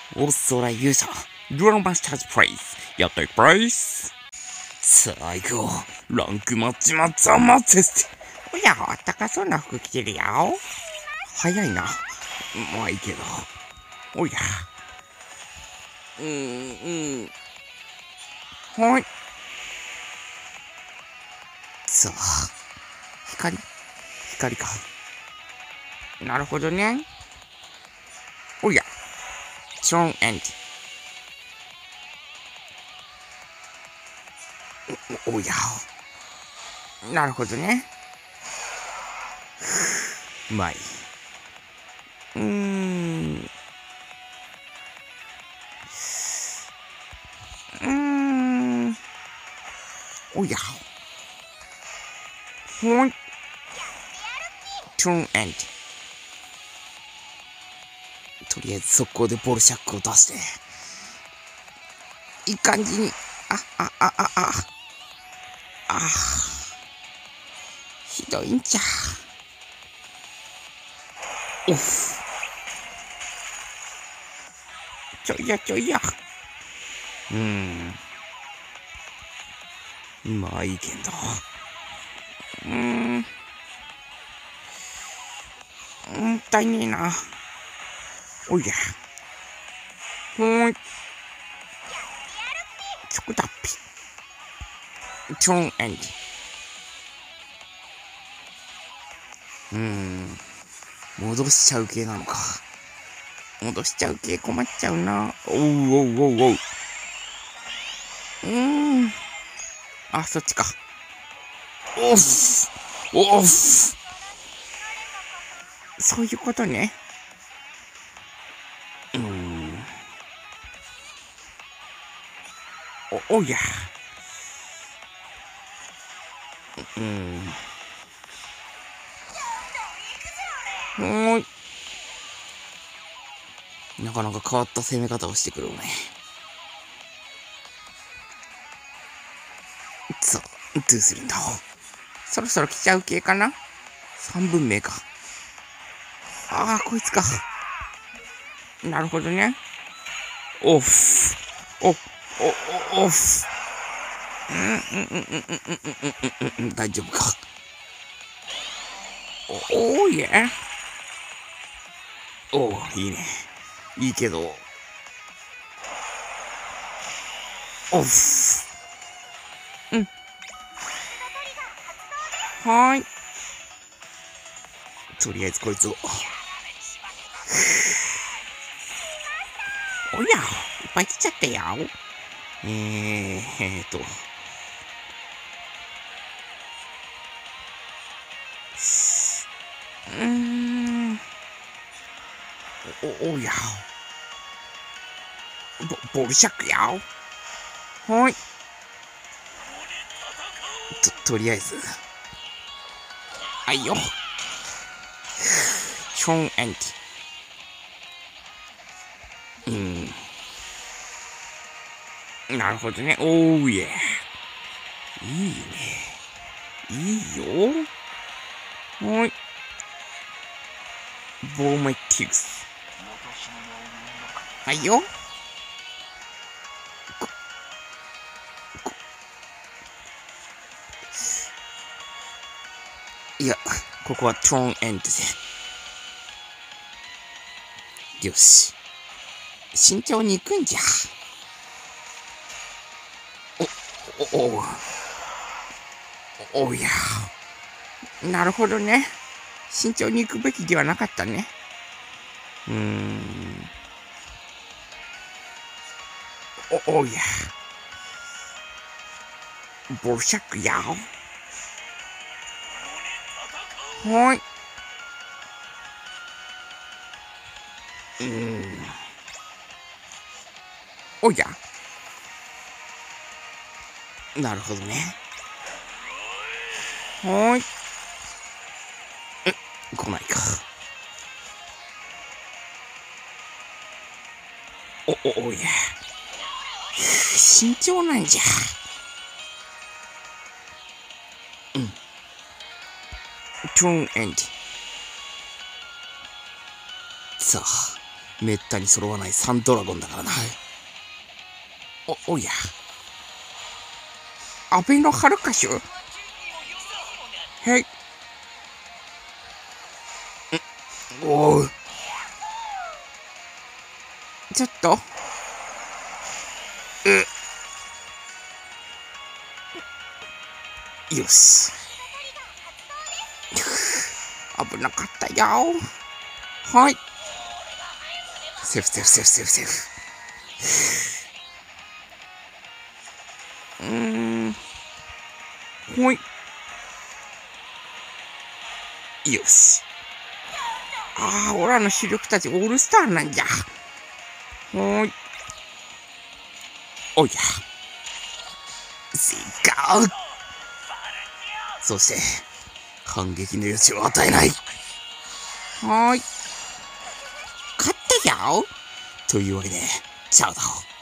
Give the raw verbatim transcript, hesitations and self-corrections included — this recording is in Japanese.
お空勇者、ドラゴンマスターズプレイス、やっていくプレイス。最後、ランクマッチマッチャマッチス。おや、高そうな服着てるよ。早いな。まあいいけど。おや。うん、うん。はい。さあ、光光か。なるほどね。おや。チョンエンティ。おや。なるほどね。まあいい。うーん。うーん。おや。ほい。トゥーンエンド。とりあえず速攻でボルシャックを出して。いい感じに。あ、あ、あ、あ、あ。あ。ひどいんじゃ。おっ。ちょいやちょいや。うーん。まあいいけど。うーん。もったいねえな。おいや。ほーい。ちょくだっぴ。チョンエンディ。うーん。戻しちゃう系なのか。戻しちゃう系困っちゃうな。おうおうおうおう。うーん。あ、そっちか。おっす。おっす。そういうことね。うーん。お、おや。うーん。ほーい。なかなか変わった攻め方をしてくるね。さあ、どうするんだ。そろそろ来ちゃう系かな。三分目か。ああ、こいつか。なるほどね。オフ。お、お、お、オフ。うん、うん、うん、うん、うん、うん、うん、うん、大丈夫か。お、おーいえ。おー、いいね。いいけど。オフ。うん。はーい。とりあえずこいつを。おや、いっぱい来ちゃったよ。えー、えーと。うーん。お、おや。ボ、ボルシャックや。はい。と、とりあえず。はいよ。チョンエンティ。うん。なるほどね。おーいえ。いいね。いいよ。はい。ボーマイティグス。はいよ。こ、こ、いや、ここはトーンエンドで。よし。慎重に行くんじゃ。お、お、お、おや。なるほどね。慎重に行くべきではなかったね。うーん。お、おや。ボルシャックや。はい。うーん。おや。なるほどね。はい。来ないか。お、お、おや。慎重なんじゃ。うん。トゥーンエンド。さあ、 めったに揃わないサンドラゴンだからな。お、おや。アベノハルカシュ。へい。ん、おう。ちょっと。う。よし。危なかったよ。はい。セーフセーフセーフセーフセーフ。うーん。ほい。よし。ああ、オラの主力たちオールスターなんじゃ。ほーい。おや。せいか。そして、反撃の余地を与えない。はーい。勝ったよ。というわけで、チャオだ。